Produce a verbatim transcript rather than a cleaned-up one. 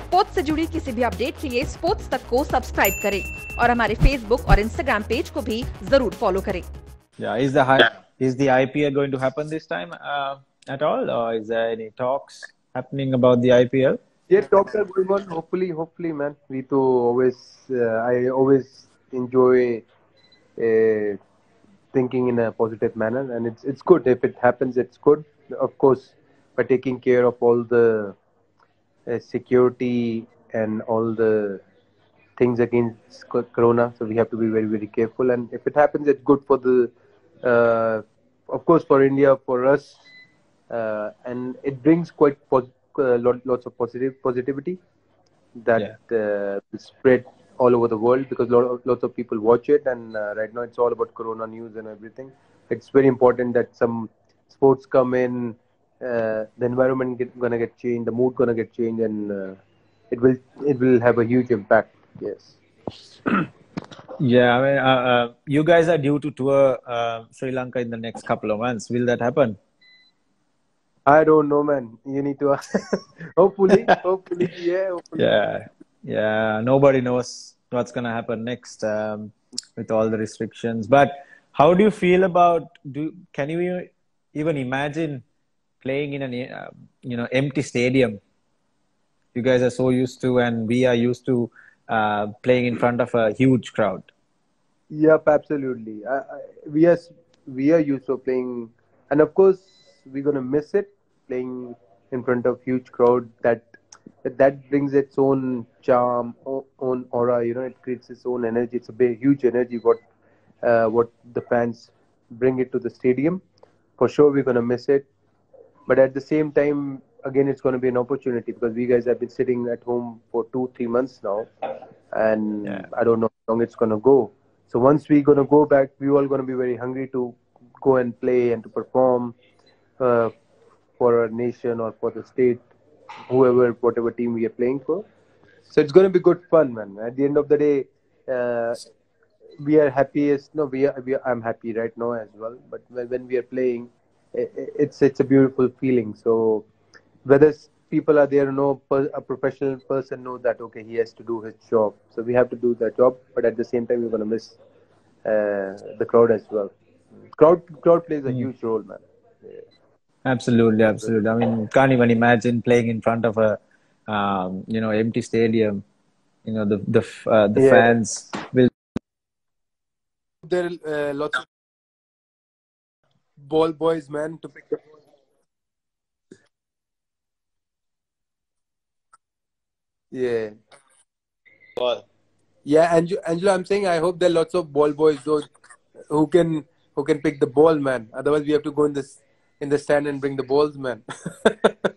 Sports से जुड़ी किसी भी अपडेट के लिए स्पोर्ट्स तक को सब्सक्राइब करें और हमारे फेसबुक और इंस्टाग्राम पेज को भी जरूर फॉलो करें। Yeah, is the high, is the I P L going to happen this time uh, at all, or is there any talks happening about the I P L? Yeah, talks are going on. Hopefully, hopefully, man. We too always, uh, I always enjoy uh, thinking in a positive manner, and it's it's good if it happens. It's good, of course, by taking care of all the uh, security and all the things against co- corona. So we have to be very very careful. And if it happens, it's good for the, uh, of course, for India, for us, uh, and it brings quite pos- uh, lot, lots of positive positivity that Yeah. uh, will spread all over the world because lot of, lots of people watch it. And uh, right now it's all about corona news and everything. It's very important that some sports come in, uh, the environment get, gonna get changed, the mood gonna get changed, and uh, it will it will have a huge impact. Yes. Yeah, I mean, uh, uh, you guys are due to tour uh, Sri Lanka in the next couple of months. Will that happen? I don't know, man. You need to hopefully, hopefully, yeah, hopefully. Yeah, yeah. Nobody knows what's gonna happen next um, with all the restrictions. But how do you feel about? Do can you even imagine playing in an uh, you know empty stadium? You guys are so used to, and we are used to uh, playing in front of a huge crowd. Yep, absolutely. I, I, we are we are used to playing, and of course we're gonna miss it playing in front of huge crowd. That that brings its own charm, o- own aura. You know, it creates its own energy. It's a big, huge energy. What uh, what the fans bring it to the stadium. For sure, we're gonna miss it. But at the same time, again, it's gonna be an opportunity because we guys have been sitting at home for two, three months now, Yeah. and I don't know how long it's gonna go. So once we're gonna go back, we all gonna be very hungry to go and play and to perform uh, for our nation or for the state, whoever, whatever team we are playing for. So it's gonna be good fun, man. At the end of the day, uh, we are happiest. No, we are, we are. I'm happy right now as well. But when, when we are playing, i- i- it's it's a beautiful feeling. So whether s- people are there or no, per, a professional person know that okay, he has to do his job. So we have to do that job. But at the same time, we're gonna miss uh, the crowd as well. Crowd crowd plays a Mm. huge role, man. Yeah, Absolutely, that's very absolutely. I mean, can't even imagine playing in front of a um, you know empty stadium. You know the the f- uh, the yeah. fans will. There are uh, lots of ball boys, man, to pick the yeah. Yeah, Angela, Angela, I'm saying I hope there are lots of ball boys those who can who can pick the ball, man. Otherwise, we have to go in this in the stand and bring the balls, man.